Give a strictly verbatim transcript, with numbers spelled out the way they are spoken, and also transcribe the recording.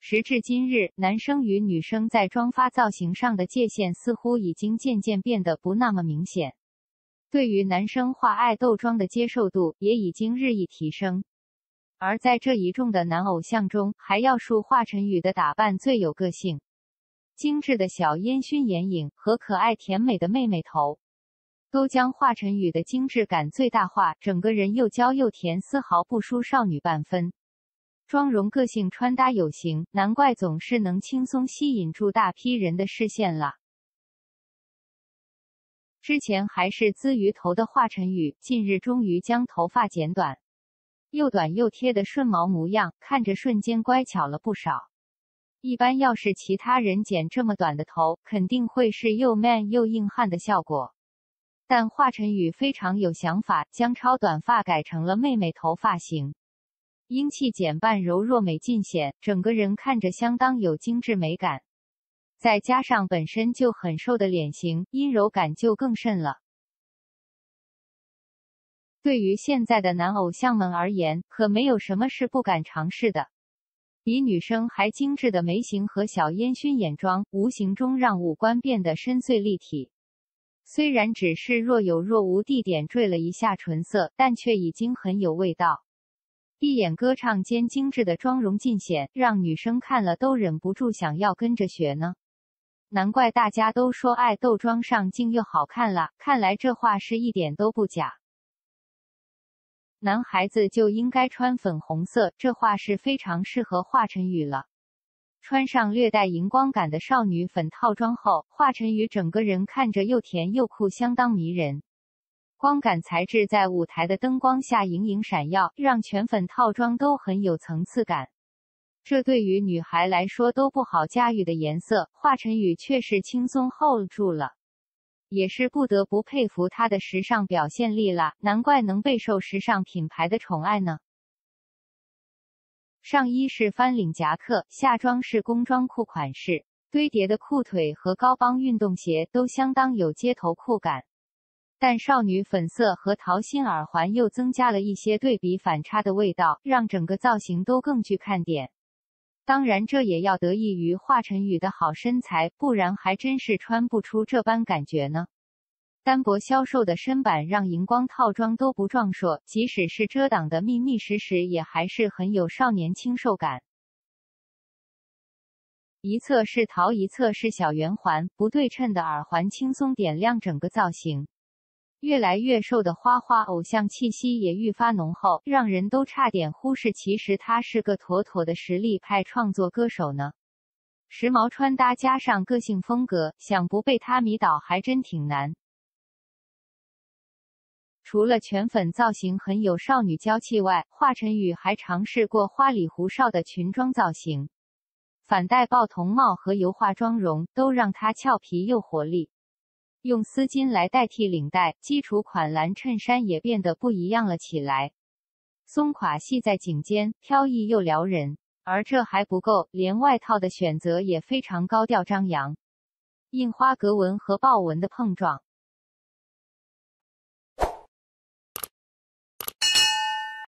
时至今日，男生与女生在妆发造型上的界限似乎已经渐渐变得不那么明显。对于男生化爱豆妆的接受度也已经日益提升。而在这一众的男偶像中，还要数华晨宇的打扮最有个性。精致的小烟熏眼影和可爱甜美的妹妹头，都将华晨宇的精致感最大化，整个人又娇又甜，丝毫不输少女半分。妆容个性，穿搭有型，难怪总是能轻松吸引住大批人的视线了。之前还是鲻鱼头的华晨宇，近日终于将头发剪短，又短又贴的顺毛模样，看着瞬间乖巧了不少。一般要是其他人剪这么短的头，肯定会是又 man 又硬汉的效果。但华晨宇非常有想法，将超短发改成了妹妹头发型。英气减半，柔弱美尽显，整个人看着相当有精致美感。再加上本身就很瘦的脸型，阴柔感就更甚了。对于现在的男偶像们而言，可没有什么是不敢尝试的。比女生还精致的眉形和小烟熏眼妆，无形中让五官变得深邃立体。虽然只是若有若无地点缀了一下唇色，但却已经很有味道。一眼歌唱间精致的妆容尽显，让女生看了都忍不住想要跟着学呢。难怪大家都说爱豆妆上镜又好看啦，看来这话是一点都不假。男孩子就应该穿粉红色，这话是非常适合华晨宇了。穿上略带荧光感的少女粉套装后，华晨宇整个人看着又甜又酷，相当迷人。光感材质在舞台的灯光下莹莹闪耀，让全粉套装都很有层次感。这对于女孩来说都不好驾驭的颜色，华晨宇却是轻松 hold 住了。也是不得不佩服他的时尚表现力啦，难怪能备受时尚品牌的宠爱呢。上衣是翻领夹克，下装是工装裤款式，堆叠的裤腿和高帮运动鞋都相当有街头酷感。但少女粉色和桃心耳环又增加了一些对比反差的味道，让整个造型都更具看点。当然这也要得益于华晨宇的好身材，不然还真是穿不出这般感觉呢。单薄消瘦的身板让荧光套装都不壮硕，即使是遮挡的密密实实，也还是很有少年清瘦感。一侧是桃，一侧是小圆环，不对称的耳环轻松点亮整个造型。越来越瘦的花花偶像气息也愈发浓厚，让人都差点忽视其实他是个妥妥的实力派创作歌手呢。时髦穿搭加上个性风格，想不被他迷倒还真挺难。除了全粉造型很有少女娇气外，华晨宇还尝试过花里胡哨的裙装造型，反戴豹头帽和油画妆容都让他俏皮又活力。用丝巾来代替领带，基础款蓝衬衫也变得不一样了起来。松垮系在颈间，飘逸又撩人。而这还不够，连外套的选择也非常高调张扬。印花格纹和豹纹的碰撞，